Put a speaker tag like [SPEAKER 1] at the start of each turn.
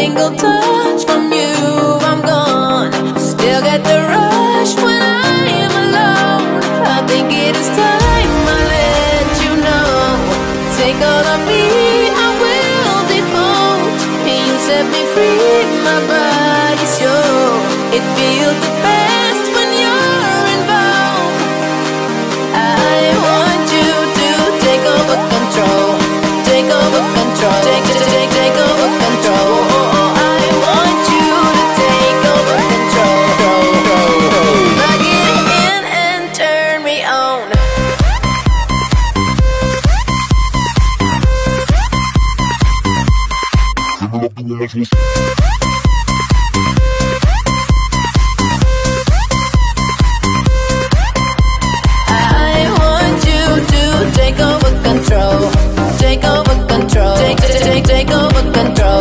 [SPEAKER 1] single touch from you, I'm gone. Still get the rush when I am alone. I think it is time I let you know. Take all of me, I will default. And you set me free, my body's yours. It feels the best when you're involved. I want you to take over control. Take over control. Take over control. I want you to take over control. Plug it in and turn me on. I want you to take over control. Take over control. Take over control.